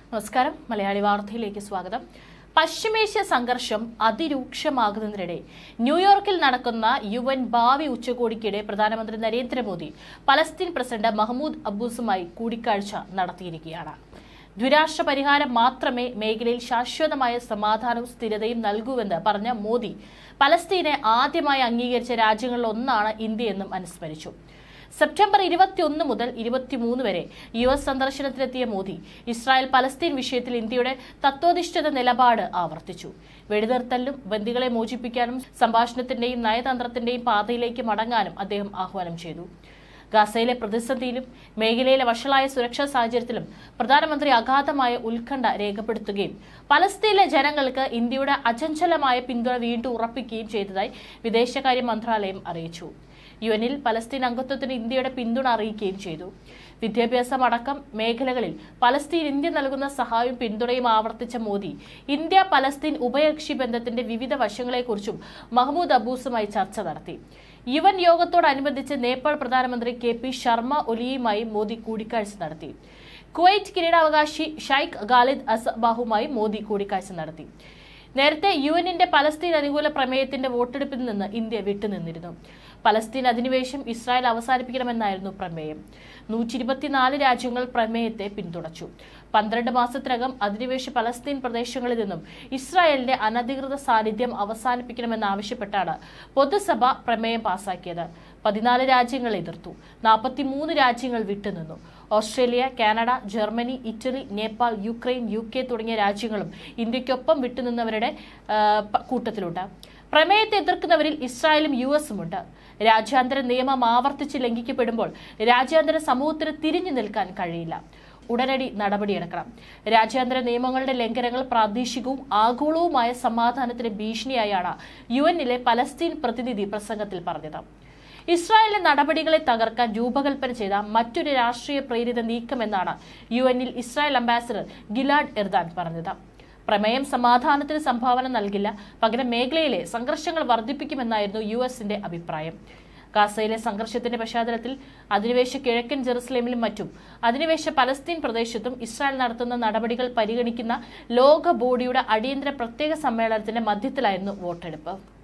നമസ്കാരം. മലയാളി വാർത്തയിലേക്ക് സ്വാഗതം. പശ്ചിമേഷ്യ സംഘർഷം അതിരൂക്ഷമാകുന്നതിനിടെ ന്യൂയോർക്കിൽ നടക്കുന്ന UN ഭാവി ഉച്ചകോടിക്കിടെ പ്രധാനമന്ത്രി നരേന്ദ്രമോദി പലസ്തീൻ പ്രസിഡന്റ് മഹ്മൂദ് അബ്ബാസുമായി കൂടിക്കാഴ്ച നടത്തിയിരിക്കുകയാണ്. ദ്വിരാഷ്ട്ര പരിഹാരം മാത്രമേ മേഖലയിൽ ശാശ്വതമായ സമാധാനവും സ്ഥിരതയും നൽകൂവെന്ന് പറഞ്ഞ മോദി പലസ്തീനെ ആദ്യമായി അംഗീകരിച്ച രാജ്യങ്ങളിലൊന്നാണ് ഇന്ത്യയെന്നും അനുസ്മരിച്ചു. സെപ്റ്റംബർ 21 മുതൽ 23 വരെ US സന്ദർശനത്തിലെത്തിയ മോദി ഇസ്രായേൽ പലസ്തീൻ വിഷയത്തിൽ ഇന്ത്യയുടെ തത്വനിഷ്ഠിത നിലപാട് ആവർത്തിച്ചു. വെടിനിർത്തലിനും ബന്ദികളെ മോചിപ്പിക്കാനും സംഭാഷണത്തിന്റെയും നയതന്ത്രത്തിന്റെയും പാതയിലേക്ക് മടങ്ങാനും അദ്ദേഹം ആഹ്വാനം ചെയ്തു. ഗാസയിലെ പ്രതിസന്ധിയിലും മേഖലയിലെ വഷളായ സുരക്ഷാ സാഹചര്യത്തിലും പ്രധാനമന്ത്രി അഗാധമായ ഉത്കണ്ഠ രേഖപ്പെടുത്തുകയും പലസ്തീനിലെ ജനങ്ങൾക്ക് ഇന്ത്യയുടെ അചഞ്ചലമായ പിന്തുണ വീണ്ടും ഉറപ്പിക്കുകയും ചെയ്തതായി വിദേശകാര്യ മന്ത്രാലയം അറിയിച്ചു. UN-ൽ പലസ്തീൻ അംഗത്വത്തിന് ഇന്ത്യയുടെ പിന്തുണ അറിയിക്കുകയും ചെയ്തു. വിദ്യാഭ്യാസം അടക്കം മേഖലകളിൽ പലസ്തീൻ ഇന്ത്യ നൽകുന്ന സഹായവും പിന്തുണയും ആവർത്തിച്ച മോദി ഇന്ത്യ പലസ്തീൻ ഉഭയകക്ഷി ബന്ധത്തിന്റെ വിവിധ വശങ്ങളെക്കുറിച്ചും മഹ്മൂദ് അബ്ബാസുമായി ചർച്ച നടത്തി. UN യോഗത്തോടനുബന്ധിച്ച് നേപ്പാൾ പ്രധാനമന്ത്രി KP ശർമ്മ ഒലിയുമായി മോദി കൂടിക്കാഴ്ച നടത്തി. കുവൈറ്റ് കിരീടാവകാശി ഷൈഖ് ഖാലിദ് അസബാഹുമായി മോദി കൂടിക്കാഴ്ച നടത്തി. നേരത്തെ UN-ന്റെ പലസ്തീൻ അനുകൂല പ്രമേയത്തിന്റെ വോട്ടെടുപ്പിൽ നിന്ന് ഇന്ത്യ വിട്ടുനിന്നിരുന്നു. പലസ്തീൻ അധിനിവേശം ഇസ്രായേൽ അവസാനിപ്പിക്കണമെന്നായിരുന്നു പ്രമേയം. 124 രാജ്യങ്ങൾ പ്രമേയത്തെ പിന്തുണച്ചു. 12 മാസത്തിനകം അധിനിവേശ പലസ്തീൻ പ്രദേശങ്ങളിൽ നിന്നും ഇസ്രായേലിന്റെ അനധികൃത സാന്നിധ്യം അവസാനിപ്പിക്കണമെന്നാവശ്യപ്പെട്ടാണ് പൊതുസഭ പ്രമേയം പാസാക്കിയത്. 14 രാജ്യങ്ങൾ എതിർത്തു. 43 രാജ്യങ്ങൾ വിട്ടുനിന്നു. Australia, Canada, Germany, Italy, Nepal, Ukraine, UK തുടങ്ങിയ രാജ്യങ്ങളും ഇന്ത്യക്കൊപ്പം വിട്ടുനിന്നവരുടെ കൂട്ടത്തിലുണ്ട്. പ്രമേയത്തെ എതിർക്കുന്നവരിൽ ഇസ്രായേലും US-ഉം ഉണ്ട്. രാജ്യാന്തര നിയമം ആവർത്തിച്ച് ലംഘിക്കപ്പെടുമ്പോൾ രാജ്യാന്തര സമൂഹത്തിന് തിരിഞ്ഞു നിൽക്കാൻ കഴിയില്ല. ഉടനടി നടപടിയെടുക്കണം. രാജ്യാന്തര നിയമങ്ങളുടെ ലംഘനങ്ങൾ പ്രാദേശികവും ആഗോളവുമായ സമാധാനത്തിന് ഭീഷണിയായാണ് UN-ലെ പലസ്തീൻ പ്രതിനിധി പ്രസംഗത്തിൽ പറഞ്ഞത്. ഇസ്രായേലിന്റെ നടപടികളെ തകർക്കാൻ രൂപകൽപ്പന ചെയ്ത മറ്റൊരു രാഷ്ട്രീയ പ്രേരിത നീക്കമെന്നാണ് UN-ൽ ഇസ്രായേൽ അംബാസിഡർ ഗിലാഡ് എർദാൻ പറഞ്ഞത്. പ്രമേയം സമാധാനത്തിന് സംഭാവന നൽകില്ല, പകരം മേഖലയിലെ സംഘർഷങ്ങൾ വർദ്ധിപ്പിക്കുമെന്നായിരുന്നു US-ന്റെ അഭിപ്രായം. ഗാസയിലെ സംഘർഷത്തിന്റെ പശ്ചാത്തലത്തിൽ അധിനിവേശ കിഴക്കൻ ജെറുസലേമിലും മറ്റും അധിനിവേശ പലസ്തീൻ പ്രദേശത്തും ഇസ്രായേൽ നടത്തുന്ന നടപടികൾ പരിഗണിക്കുന്ന ലോക ബോഡിയുടെ അടിയന്തര പ്രത്യേക സമ്മേളനത്തിന്റെ മധ്യത്തിലായിരുന്നു വോട്ടെടുപ്പ്.